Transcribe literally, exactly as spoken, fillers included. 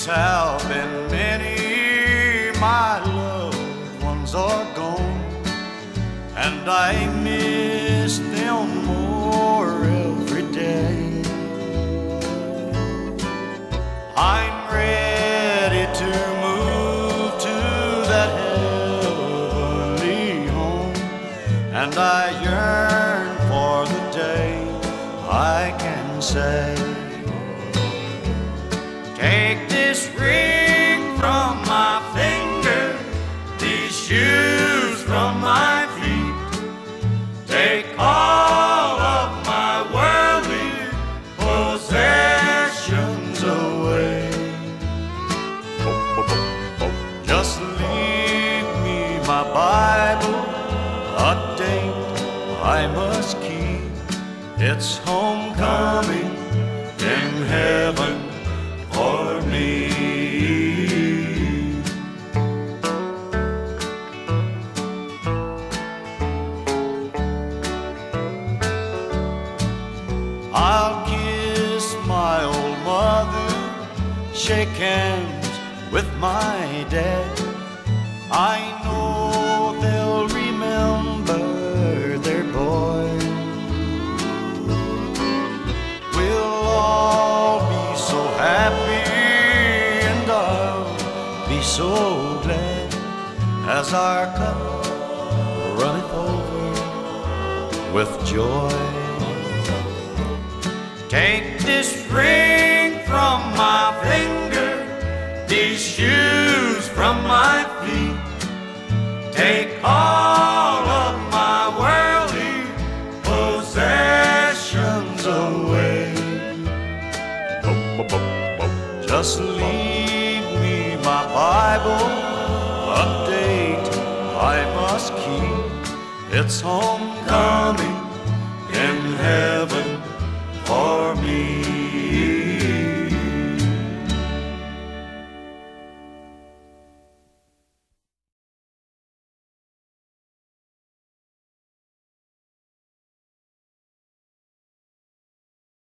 Days have been many, my loved ones are gone, and I miss them more every day. I'm ready to move to that heavenly home, and I yearn for the day I can say, take this ring from my finger, these shoes from my feet, take all of my worldly possessions away. Just leave me my Bible, a date I must keep. It's homecoming in heaven for me. I'll kiss my old mother, shake hands with my dad. I know they'll remember their boy. We'll all be so happy, and I'll be so glad as our cup runneth over with joy. Take this ring from my finger, these shoes from my feet, take all of my worldly possessions away. Just leave me my Bible, a date I must keep. It's homecoming in heaven.